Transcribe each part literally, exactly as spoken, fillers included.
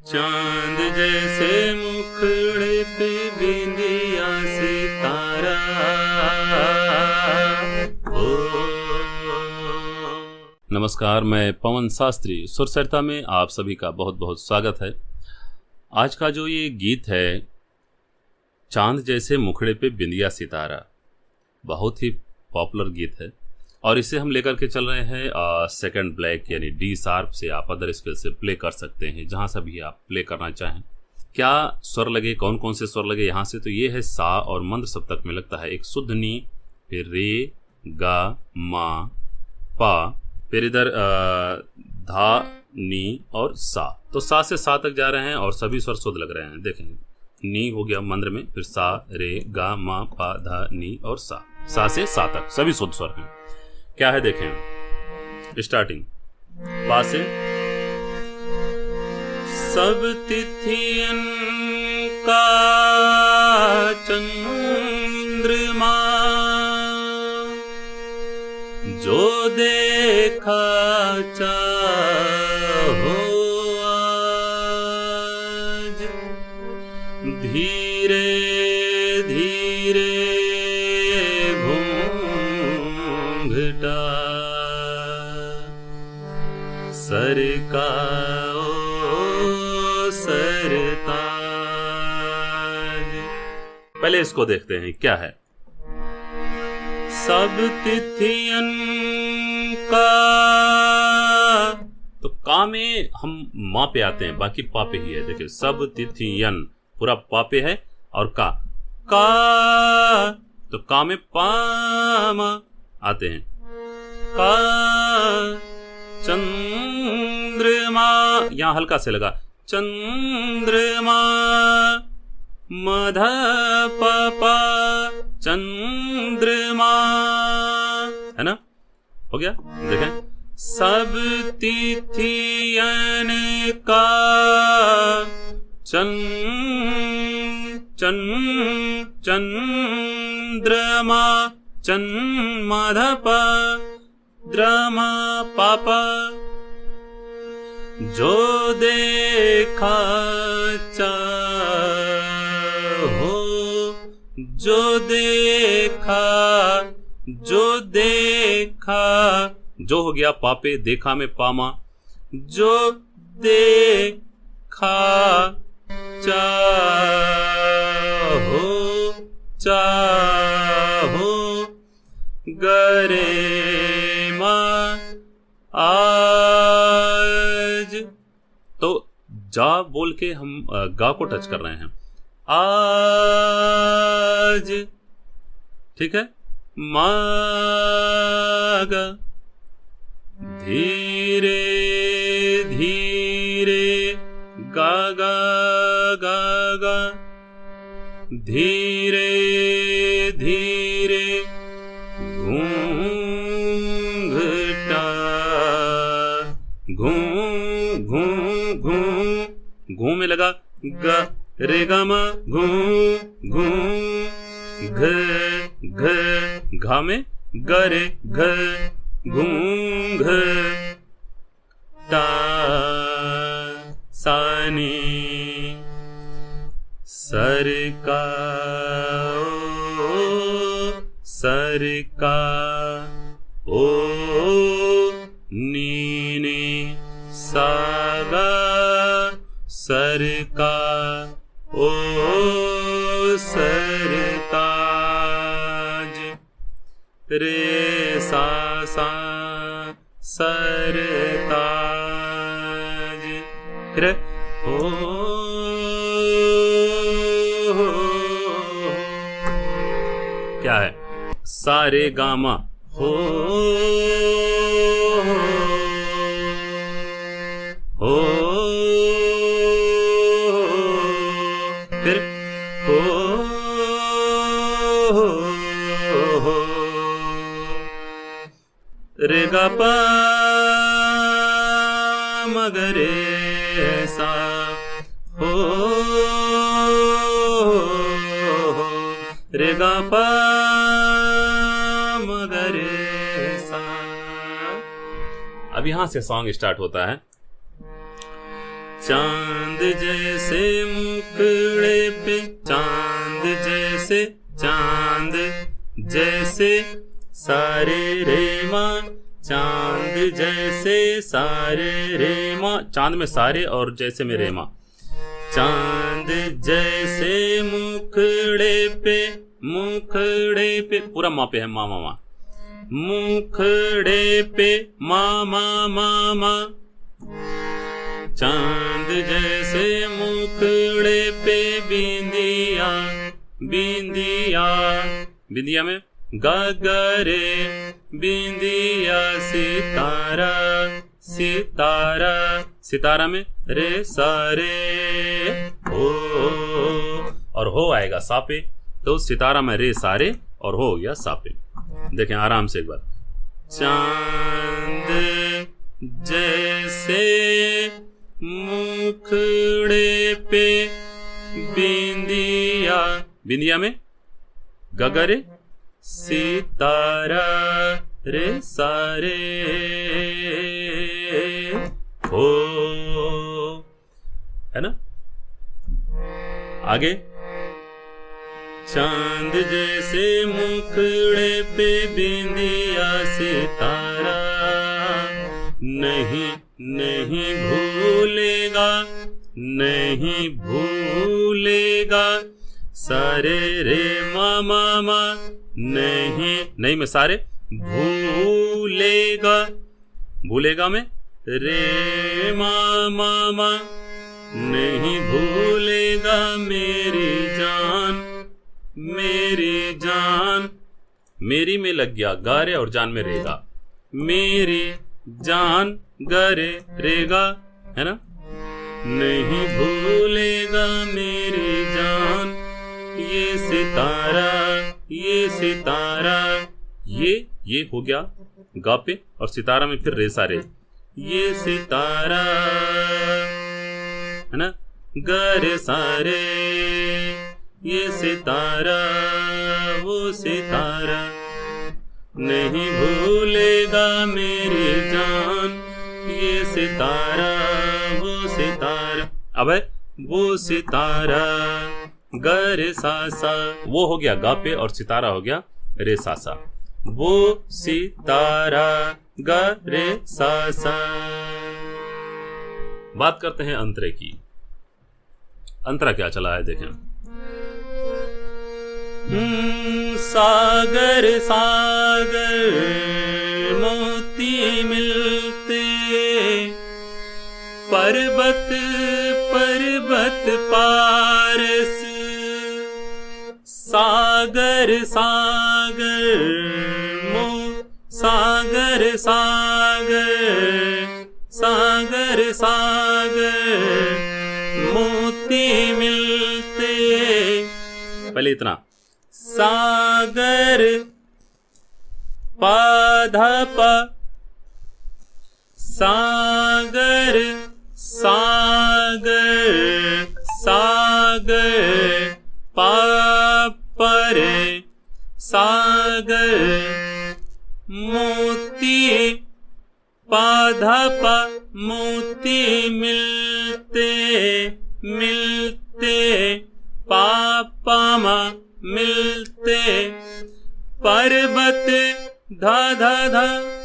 चांद जैसे मुखड़े पे बिंदिया सितारा। नमस्कार, मैं पवन शास्त्री सुरसरिता में आप सभी का बहुत बहुत स्वागत है। आज का जो ये गीत है, चांद जैसे मुखड़े पे बिंदिया सितारा, बहुत ही पॉपुलर गीत है और इसे हम लेकर के चल रहे हैं सेकंड ब्लैक यानी डी शार्प से। आप अदर स्केल से प्ले कर सकते हैं, जहां से भी आप प्ले करना चाहें। क्या स्वर लगे, कौन कौन से स्वर लगे यहाँ से, तो ये है सा और मंद सप्तक में लगता है एक शुद्ध नी, फिर रे, गा, मा, पा, फिर इधर धा, नी और सा। तो सा से सा तक जा रहे हैं और सभी स्वर शुद्ध लग रहे हैं। देखें, नी हो गया मंद्र में, फिर सा, रे, गा, मा, पा, धा, नी और सा। सा से सा तक सभी शुद्ध स्वर हैं। क्या है देखें, स्टार्टिंग पा से। सब तिथियन का चंद्रमा जो देखा चाहो आज, धीरे धीरे सरका ओ सरताज। पहले इसको देखते हैं क्या है। सब तिथियन का, तो का में हम माँ पे आते हैं, बाकी पा पे ही है। देखिए, सब तिथियन पूरा पा पे है और का का तो का में पामा आते हैं। का चंद्रमा, यहां हल्का से लगा, चंद्रमा मध पपा चंद्रमा, है ना, हो गया। देखें, सब तिथियन का चन चन चंद्रमा, चन मध प द्रमा पापा जो देखा चाहो, जो देखा, जो देखा, जो हो गया पापे, देखा में पामा, जो देखा चाहो चाहो गरे आज। तो जा बोल के हम गा को टच कर रहे हैं। आज, ठीक है। मागा, धीरे धीरे गा गा गा गा, धीरे धीरे घू में लगा ग, रे गा मा, घू घू, घ घ, घा में ग रे घ, घूंघ टा सानी, सरका ओ सरका ओ नीने सागा, सरका ओ सरताज, रे सा सा सरताज, फिर ओ क्या है, सारे गामा हो हो, फिर हो रे गा पा मगरे सा हो, रे गा पा मगरे सा। अब यहां से सॉन्ग स्टार्ट होता है। चांद जैसे मुखड़े पे, चांद जैसे, चांद जैसे सारे रे माँ, चांद जैसे सारे रे माँ। चांद में सारे और जैसे में रे माँ। चांद जैसे मुखड़े पे, मुखड़े पे पूरा माँ पे है, माँ माँ माँ। मुखड़े पे माँ माँ माँ माँ। चांद जैसे मुखड़े पे बिंदिया, बिंदिया, बिंदिया में गगरे, बिंदिया सितारा, सितारा, सितारा में रे सारे हो, और हो आएगा सा पे, तो सितारा में रे सारे और हो गया सा पे। देखें आराम से एक बार। चांद जैसे मुखड़े पे बिंदिया, बिंदिया में गगरे सितारा रे सारे हो, है ना। आगे। चांद जैसे मुखड़े पे बिंदिया सितारा, नहीं नहीं भूलेगा, नहीं भूलेगा सारे रे मा मा मा। नहीं, नहीं में सारे, भूलेगा, भूलेगा में रे मा मा मा। नहीं भूलेगा मेरी जान, मेरी जान, मेरी में लग गया गारे और जान में रेगा, मेरी जान गरे रेगा, है ना। नहीं भूलेगा मेरी जान ये सितारा, ये सितारा, ये ये हो गया गा पे और सितारा में फिर रे सारे, ये सितारा, है ना। गरे सारे ये सितारा, वो सितारा, नहीं भूलेगा मेरी जान ये सितारा, वो सितारा। अब है वो सितारा गरे सा सा, वो हो गया गा पे और सितारा हो गया रे सा सा। वो सितारा गरे सा सा। बात करते हैं अंतरे की। अंतरा क्या चला है देखें। सागर सागर मोती मिलते, पर्वत पर्वत पारस। सागर सागर मो, सागर सागर, सागर सागर मोती मिलते। पहले इतना सागर पाधप, सागर सागर सागर पापरे, सागर मोती पाधप मोती मिलते, मिलते पापमा मिलते। पर्वत धा धा धा,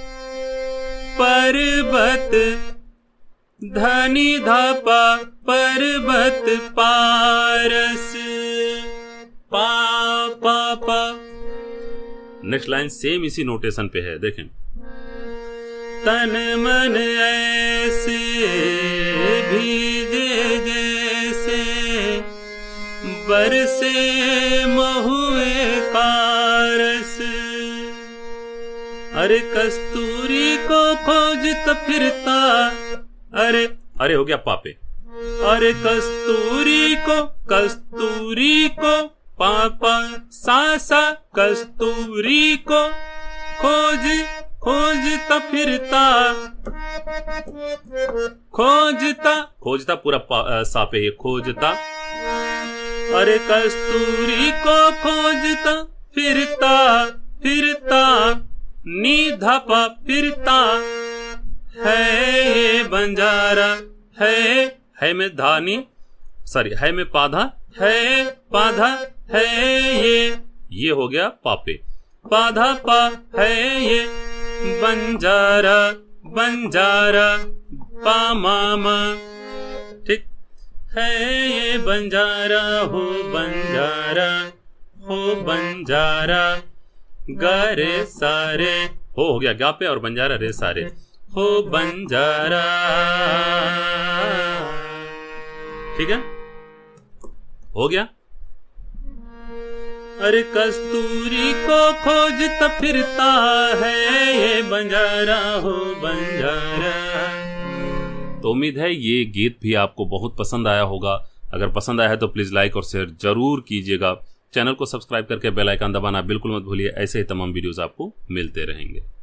पर्वत धनी धापा, पर्वत पारस पा पा पा। नेक्स्ट लाइन सेम इसी नोटेशन पे है देखें। तन मन ऐसे भीगे जैसे बरसे महुए कारस। अरे कस्तूरी को खोजता फिरता, अरे अरे हो गया पापे। अरे कस्तूरी को, कस्तूरी को पापा सासा, कस्तूरी को खोज खोजता फिरता, खोजता खोजता पूरा सापे है खोजता। अरे कस्तूरी को खोजता फिरता, फिरता निधापा फिरता। है ये बंजारा, है है में धानी, सॉरी है में पाधा, है पाधा है ये, ये हो गया पापे, पाधा पा है ये, बंजारा बंजारा पा मामा, ठीक है ये बंजारा हो बंजारा हो बंजारा, गारे सारे हो हो गया गा पे और बंजारा रे सारे, हो बंजारा, ठीक है, हो गया। अरे कस्तूरी को खोजता फिरता है ये बंजारा हो बंजारा। तो उम्मीद है ये गीत भी आपको बहुत पसंद आया होगा। अगर पसंद आया है तो प्लीज़ लाइक और शेयर जरूर कीजिएगा। चैनल को सब्सक्राइब करके बेल आइकन दबाना बिल्कुल मत भूलिए। ऐसे ही तमाम वीडियोस आपको मिलते रहेंगे।